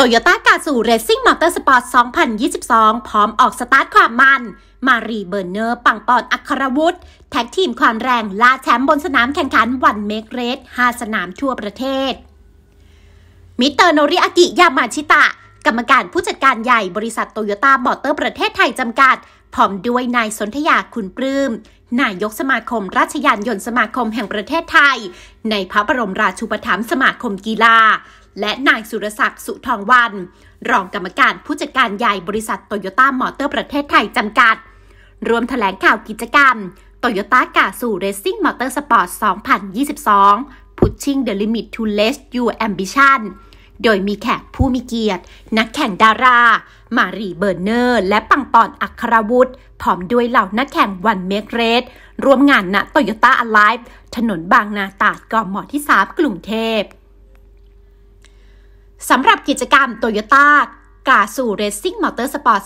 Toyota Gazoo Racing Motorsport 2022 พร้อมออกสตาร์ทความมันมารีเบอร์เนอร์ปังปอนอัครวุฒิแท็กทีมความแรงล่าแชมป์บนสนามแข่งขันวันเมกเรส5 สนามทั่วประเทศมิสเตอร์โนริอากิยามาชิตะกรรมการผู้จัดการใหญ่บริษัทโตโยต้ามอเตอร์ประเทศไทยจำกัดพร้อมด้วยนายสนธยาคุณปลื้มนายกสมาคมราชยานยนต์สมาคมแห่งประเทศไทยในพระบรมราชูปถัมภ์สมาคมกีฬาและนายสุรศักดิ์สุทองวันรองกรรมการผู้จัดการใหญ่บริษัทโตโยต้ามอเตอร์ประเทศไทยจำกัดรวมแถลงข่าวกิจกรรม Toyota Gazoo Racing Motorsport 2022 Pushing the Limit to Let Your Ambition โดยมีแขกผู้มีเกียรตินักแข่งดารามารีเบอร์เนอร์และปังปอนอัครวุฒิพร้อมด้วยเหล่านักแข่งวันเมกเรสร่วมงานณ Toyota Alive ถนนบางนาตราดกม.ที่ 3 กรุงเทพสำหรับกิจกรรม Toyota Gazoo Racing Motorsport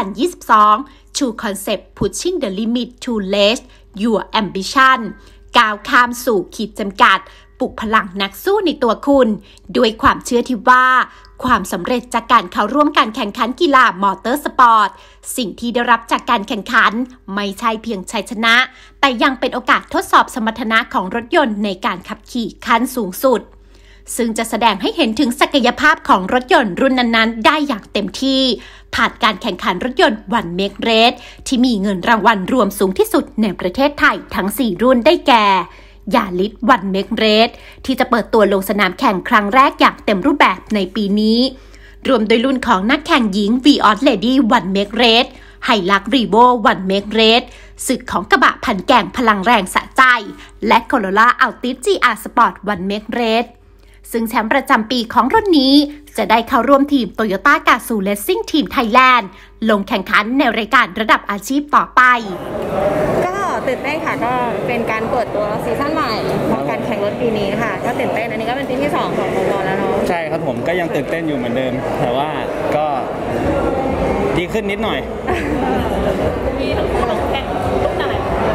2022 True Concept Pushing the Limit to Let Your Ambition ก้าวข้ามสู่ขีดจำกัดปลุกพลังนักสู้ในตัวคุณด้วยความเชื่อที่ว่าความสำเร็จจากการเข้าร่วมการแข่งขันกีฬามอเตอร์สปอร์ตสิ่งที่ได้รับจากการแข่งขันไม่ใช่เพียงชัยชนะแต่ยังเป็นโอกาสทดสอบสมรรถนะของรถยนต์ในการขับขี่ขั้นสูงสุดซึ่งจะแสดงให้เห็นถึงศักยภาพของรถยนต์รุ่นนั้นๆได้อย่างเต็มที่ผ่านการแข่งขันรถยนต์วันเมกเรสที่มีเงินรางวัลรวมสูงที่สุดในประเทศไทยทั้ง 4 รุ่นได้แก่ยาริสวันเมกเรสที่จะเปิดตัวลงสนามแข่งครั้งแรกอย่างเต็มรูปแบบในปีนี้รวมโดยรุ่นของนักแข่งหญิง Vios Lady วันเมกเรสไฮลักรีโววันเมกเรสศึกของกระบะพันแกร่งพลังแรงสะใจและ Corolla Altis GR Sport วันเมกเรสซึ่งแชมป์ประจำปีของรุ่นนี้จะได้เข้าร่วมทีม Toyota Gazoo Racing Team Thailand ลงแข่งขันในรายการระดับอาชีพต่อไปก็ตื่นเต้นค่ะก็เป็นการเปิดตัวซีซั่นใหม่ของการแข่งรถปีนี้ค่ะก็ตื่นเต้นอันนี้ก็เป็นปีที่2ของโมโมแล้วเนาะใช่ครับผมก็ยังตื่นเต้นอยู่เหมือนเดิมแต่ว่าก็ดีขึ้นนิดหน่อยมีทั้งคู่ลงแข่งรุ่นอะไร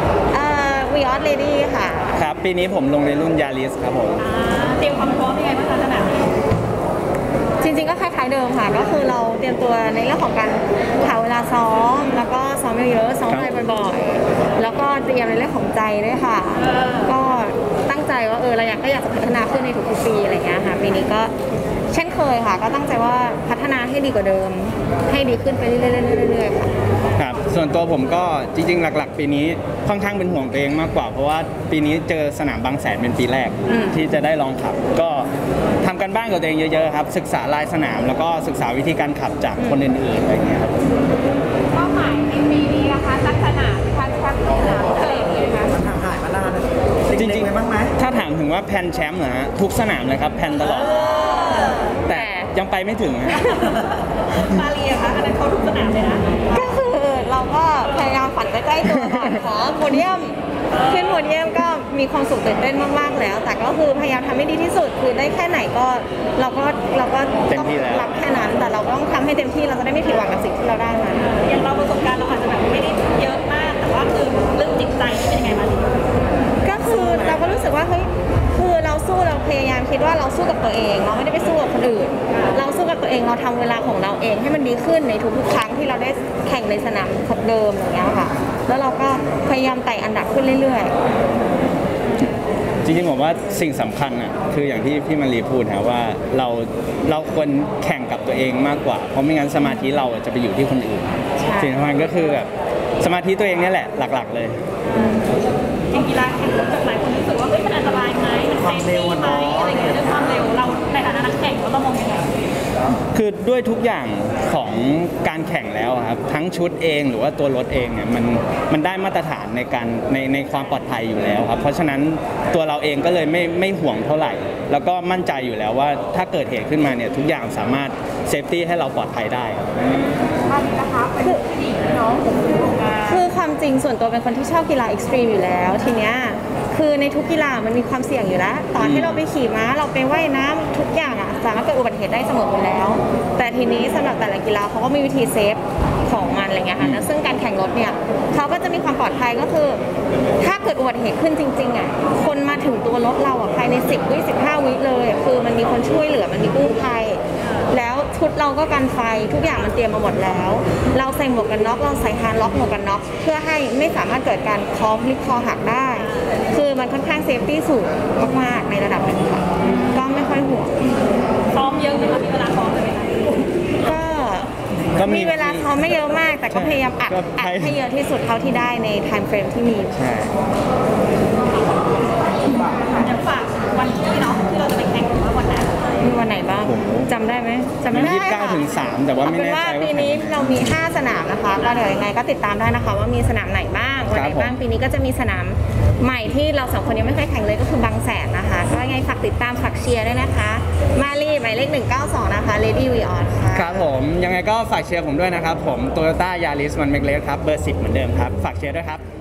Vios Lady ค่ะครับปีนี้ผมลงในรุ่นยาริสครับผมเตรียมความพร้อมยังไงบ้างคะสนามนี้จริงๆก็คล้ายๆเดิมค่ะก็คือเราเตรียมตัวในเรื่องของการหาเวลาซ้อมแล้วก็ซ้อมเยอะๆซ้อมไปบ่อยๆแล้วก็เตรียมในเรื่องของใจด้วยค่ะก็ตั้งใจว่าเราอยากจะพัฒนาขึ้นในทุกๆปีอะไรเงี้ยค่ะปีนี้ก็เช่นเคยค่ะก็ตั้งใจว่าพัฒนาให้ดีกว่าเดิมให้ดีขึ้นไปเรื่อยๆค่ะครับส่วนตัวผมก็จริงๆหลักๆปีนี้ค่อนข้างเป็นห่วงตัวเองมากกว่าเพราะว่าปีนี้เจอสนามบางแสนเป็นปีแรกที่จะได้ลองขับก็ทำกันบ้านกับตัวเองเยอะๆครับศึกษาลายสนามแล้วก็ศึกษาวิธีการขับจากคนอื่นๆอะไรเงี้ยครับเป้าหมายในปีนี้นะคะลักษณะการแชมป์สนามอะไรอย่างเงี้ยคะมันทำหายมานานจริงๆบ้างไหมถ้าถามถึงว่าแพนแชมป์เหรอฮะทุกสนามเลยครับแพนตลอดแต่ยังไปไม่ถึงมาเรียคะอันนั้นเขาทุกสนามเลยนะก็คือเราก็พยายามฝันใกล้ๆตัวก่อนขอโพเดียมขึ้นโพเดียมก็มีความสุขตื่นเต้นมากๆแล้วแต่ก็คือพยายามทำให้ดีที่สุดคือได้แค่ไหนก็เราก็ต้องรับแค่นั้นแต่เราต้องทำให้เต็มที่เราจะได้ไม่ผิดหวังกับสิ่งที่เราได้มาอย่างเราประสบการณ์เราอาจจะแบบไม่ได้เยอะมากแต่ว่าคือเรื่องจิตใจนี่เป็นยังไงบ้างก็คือเราก็รู้สึกว่าเฮ้ยคือเราสู้เราพยายามคิดว่าเราสู้กับตัวเองเราไม่ได้ไปสู้กับคนอื่นเราสู้กับตัวเองเราทำเวลาของเราเองให้มันดีขึ้นในทุกๆครั้งที่เราได้แข่งในสนามเดิมอย่างเงี้ยค่ะแล้วเราก็พยายามไต่อันดับขึ้นเรื่อยๆจริงๆผมว่าสิ่งสำคัญอ่ะคืออย่างที่พี่มารีพูดนะว่าเราควรแข่งกับตัวเองมากกว่าเพราะไม่งั้นสมาธิเราจะไปอยู่ที่คนอื่นสิ่งสำคัญก็คือแบบสมาธิตัวเองนี่แหละหลักๆเลยอย่างกีฬาแข่งรถหลายคนรู้สึกว่ามันอันตรายไหมมันเซฟตี้ไหมอะไรเงี้ยด้วยความเร็วเราในฐานะนักแข่งเราต้องมองยังไงคือด้วยทุกอย่างของการแข่งแล้วครับทั้งชุดเองหรือว่าตัวรถเองเนี่ยมันได้มาตรฐานในการในความปลอดภัยอยู่แล้วครับเพราะฉะนั้นตัวเราเองก็เลยไม่ห่วงเท่าไหร่แล้วก็มั่นใจอยู่แล้วว่าถ้าเกิดเหตุขึ้นมาเนี่ยทุกอย่างสามารถเซฟตี้ให้เราปลอดภัยได้คือความจริงส่วนตัวเป็นคนที่ชอบกีฬาเอ็กซ์ตรีมอยู่แล้วทีเนี้ยคือในทุกกีฬามันมีความเสี่ยงอยู่แล้วต่อให้เราไปขี่ม้าเราไปว่ายน้ำทุกอย่างอ่ะสามารถเกิดอุบัติเหตุได้เสมออยู่แล้วแต่ทีนี้สำหรับแต่ละกีฬาเขาก็มีวิธีเซฟของมันอะไรเงี้ยค่ะซึ่งการแข่งรถเนี่ยเขาก็จะมีความปลอดภัยก็คือถ้าเกิดอุบัติเหตุขึ้นจริงๆอ่ะคนมาถึงตัวรถเราอ่ะภายใน10 วิ 15 วิเลยคือมันมีคนช่วยเหลือมันมีกู้ภัยแล้วชุดเราก็กันไฟทุกอย่างมันเตรียมมาหมดแล้ว เราใส่หมวกกันน็อกเราใส่ฮาร์ดล็อกหมวกกันน็อกเพื่อให้ไม่สามารถเกิดการคอพลิกคอหักได้ คือมันค่อนข้างเซฟตี้สูงมากๆในระดับหนึ่งค่ะก็ไม่ค่อยห่วงซ้อมเยอะไหมคะมีเวลาซ้อมไหมคะก็มีเวลาซ้อมไม่เยอะมาก แต่ก็พยายามอัดให้เยอะที่สุดเท่าที่ได้ในไทม์เฟรมที่มีใช่เดี๋ยวฝากวันที่เนาะที่เราจะไปแข่งว่าวันไหนมีวันไหนบ้างจำได้ไหมจำไม่ได้ 29 ถึง 3 แต่ว่าไม่แน่ใจว่าปีนี้เรามี 5 สนามนะคะก็เดี๋ยวยังไงก็ติดตามได้นะคะว่ามีสนามไหนบ้างวันไหนบ้างปีนี้ก็จะมีสนามใหม่ที่เราสองคนยังไม่เคยแข่งเลยก็คือบางแสนนะคะก็ยังไงฝากติดตามฝากเชียร์ด้วยนะคะมารีหมายเลข192นะคะ Lady We On ค่ะครับผมยังไงก็ฝากเชียร์ผมด้วยนะครับผม Toyota Yaris มันเมกเลสครับเบอร์ 10 เหมือนเดิมครับฝากเชียร์ด้วยครับ